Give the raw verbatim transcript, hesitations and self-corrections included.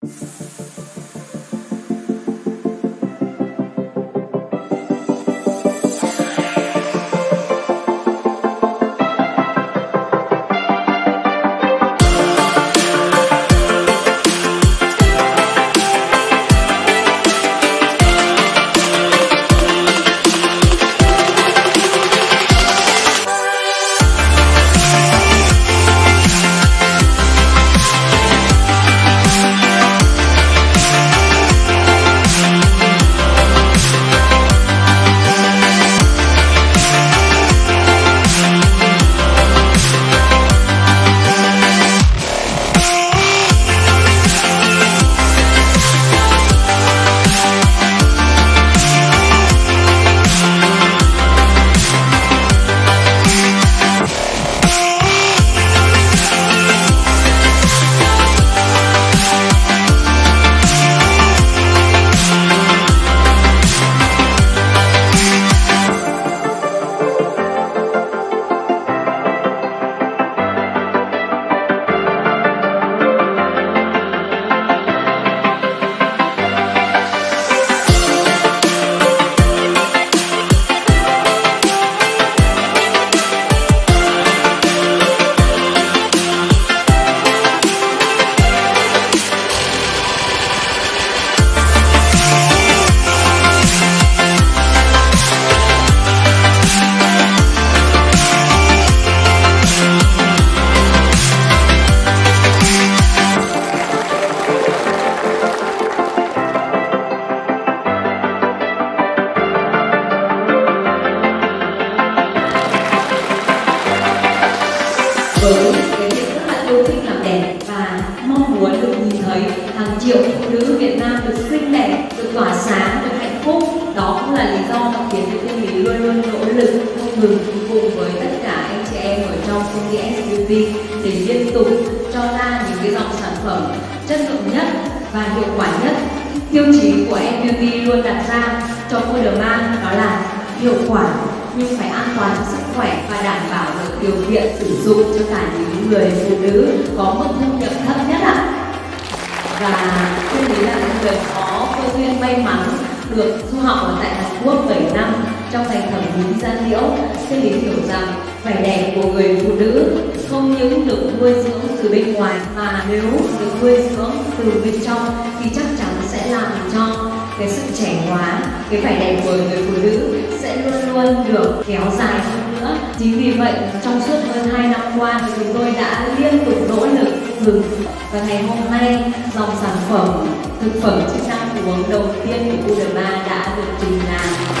Với cái việc rất là yêu thích làm đẹp và mong muốn được nhìn thấy hàng triệu phụ nữ Việt Nam được xinh đẹp, được tỏa sáng, được hạnh phúc, đó cũng là lý do mà khiến cho Thiên Lý luôn luôn nỗ lực không ngừng cùng với tất cả anh chị em ở trong công ty ét Beauty để liên tục cho ra những cái dòng sản phẩm chất lượng nhất và hiệu quả nhất. Tiêu chí của ét Beauty luôn đặt ra cho Coderman đó là hiệu quả nhưng phải an toàn cho sức khỏe và đảm bảo được điều kiện sử dụng cho cả những người phụ nữ có mức thu nhập thấp nhất ạ. Và tôi nghĩ là những người có cơ duyên may mắn được du học ở tại Hàn Quốc bảy năm trong ngành thẩm mỹ da liễu sẽ lý hiểu rằng vẻ đẹp của người phụ nữ không những được nuôi dưỡng từ bên ngoài mà nếu được nuôi dưỡng từ bên trong thì chắc chắn sẽ làm cho cái sự trẻ hóa, cái vẻ đẹp của người phụ nữ sẽ luôn luôn được kéo dài hơn nữa. Chính vì vậy trong suốt hơn hai năm qua thì chúng tôi đã liên tục nỗ lực ngừng và ngày hôm nay dòng sản phẩm thực phẩm chức năng uống đầu tiên của Coderman đã được trình làng.